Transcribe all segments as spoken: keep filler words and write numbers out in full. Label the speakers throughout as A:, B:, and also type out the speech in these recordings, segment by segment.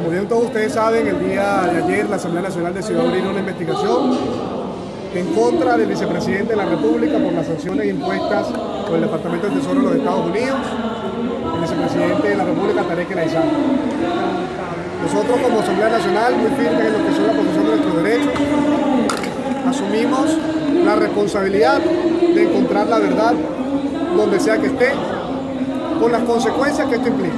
A: Como bien todos ustedes saben, el día de ayer la Asamblea Nacional decidió abrir una investigación en contra del vicepresidente de la República por las sanciones impuestas por el Departamento del Tesoro de los Estados Unidos, el vicepresidente de la República, Tarek El Aissami. Nosotros como Asamblea Nacional, muy firmes en lo que son la protección de nuestros derechos, asumimos la responsabilidad de encontrar la verdad donde sea que esté, con las consecuencias que esto implica.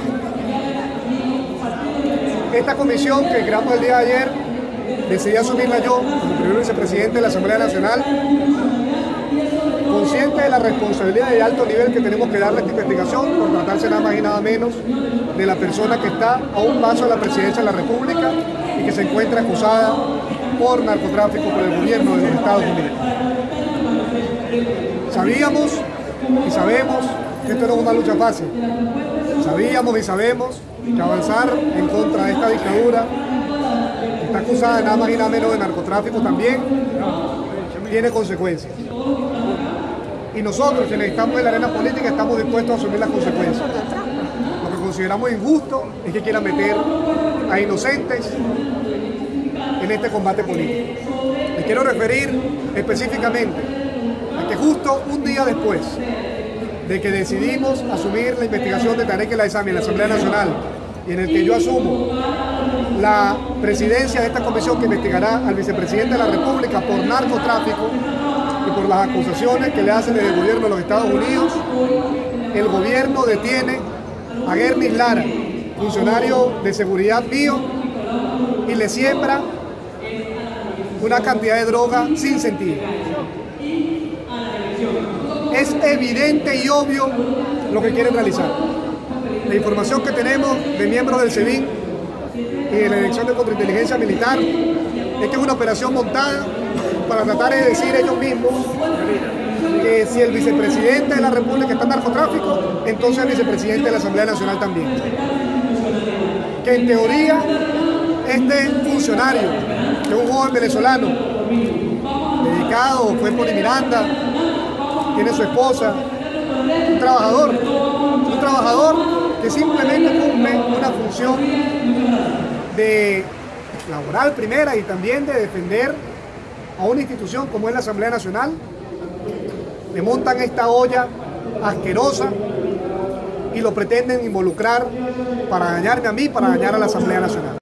A: Esta comisión que creamos el día de ayer, decidí asumirla yo como primer vicepresidente de la Asamblea Nacional, consciente de la responsabilidad de alto nivel que tenemos que darle a esta investigación, por tratarse nada más y nada menos de la persona que está a un paso de la presidencia de la República y que se encuentra acusada por narcotráfico por el gobierno de los Estados Unidos. Sabíamos y sabemos que esto no es una lucha fácil. Sabíamos y sabemos que avanzar en contra de esta dictadura, que está acusada de nada más y nada menos de narcotráfico también, tiene consecuencias. Y nosotros, quienes estamos en la arena política, estamos dispuestos a asumir las consecuencias. Lo que consideramos injusto es que quieran meter a inocentes en este combate político. Me quiero referir específicamente a que justo un día después de que decidimos asumir la investigación de Tarek El Aissami en la Asamblea Nacional y en el que yo asumo la presidencia de esta comisión que investigará al vicepresidente de la República por narcotráfico y por las acusaciones que le hacen desde el gobierno de los Estados Unidos, el gobierno detiene a Guernis Lara, funcionario de seguridad mío, y le siembra una cantidad de droga sin sentido. Es evidente y obvio lo que quieren realizar. La información que tenemos de miembros del SEBIN y de la Dirección de Contrainteligencia Militar es que es una operación montada para tratar de decir ellos mismos que si el vicepresidente de la República está en narcotráfico, entonces el vicepresidente de la Asamblea Nacional también. Que en teoría este funcionario, que es un joven venezolano, dedicado, fue por Miranda, tiene su esposa, un trabajador, un trabajador que simplemente cumple una función de laboral primera y también de defender a una institución como es la Asamblea Nacional, le montan esta olla asquerosa y lo pretenden involucrar para dañarme a mí, para dañar a la Asamblea Nacional.